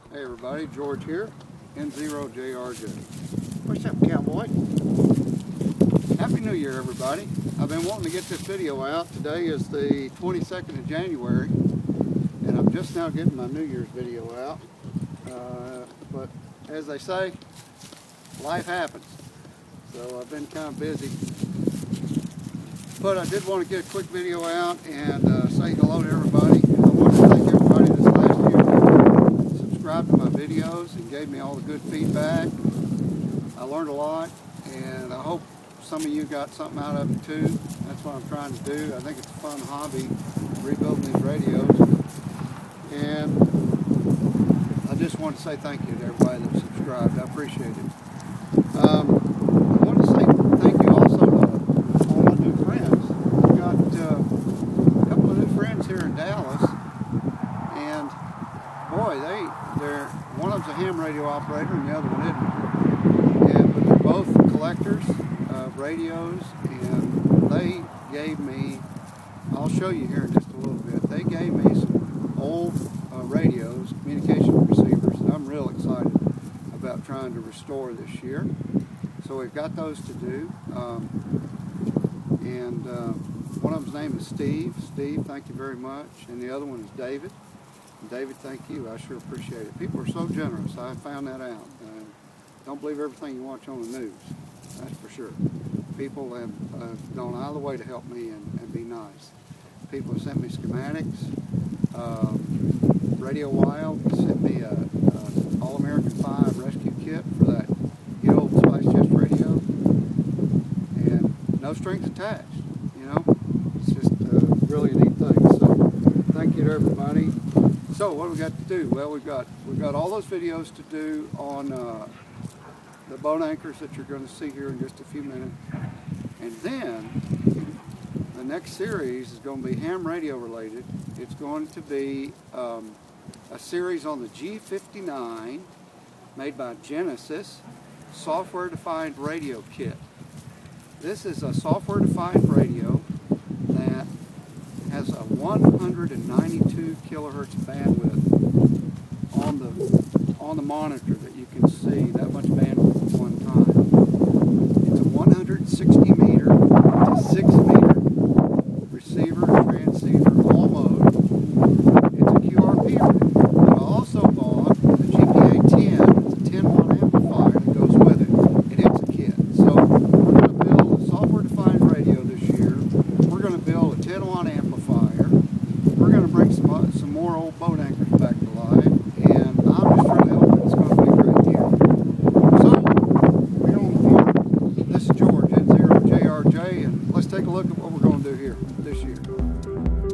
Hey everybody, George here, N0JRJ. What's up, cowboy? Happy New Year, everybody. I've been wanting to get this video out. Today is the 22nd of January, and I'm just now getting my New Year's video out. But as they say, life happens. So I've been kind of busy. But I did want to get a quick video out and say hello to everybody. I want to thank everybody this last year who subscribed to my videos and gave me all the good feedback. I learned a lot, and I hope some of you got something out of it too. That's what I'm trying to do. I think it's a fun hobby, rebuilding these radios. And I just want to say thank you to everybody that subscribed. I appreciate it. I want to say thank you also to all my new friends. I've got a couple of new friends here in Dallas, and boy, they're one of them's a ham radio operator and the other one isn't. But they're both collectors of radios, and they gave me, I'll show you here in just a little bit, they gave me some old radios, communication receivers, and I'm real excited about trying to restore this year. So we've got those to do, and one of them's name is Steve. Steve, thank you very much, and the other one is David. And David, thank you. I sure appreciate it. People are so generous. I found that out. Don't believe everything you watch on the news. That's for sure. People have gone out of the way to help me and be nice. People have sent me schematics. Radio Wild sent me a All-American 5 rescue kit for that good old Spice Chest radio, and no strings attached. You know, it's just really a neat thing. So thank you to everybody. So what do we got to do? Well, we've got all those videos to do on the boat anchors that you're going to see here in just a few minutes, and then the next series is going to be ham radio related. It's going to be a series on the G59 made by Genesis software-defined radio kit. This is a software-defined radio that has a 192 kilohertz bandwidth on the monitor that you can see, that much bandwidth at one time. It's a 160 meter to 6 meter receiver, transceiver, all mode. It's a QRP radio. I also bought the GPA-10. It's a 10 watt amplifier that goes with it, and it's a kit. So we're going to build a software-defined radio this year. We're going to build a 10 watt amplifier. We're going to bring some more old boat anchors back to life, and I'm just really hoping it's going to be a great year. So, this is George, N0JRJ, and let's take a look at what we're going to do here this year.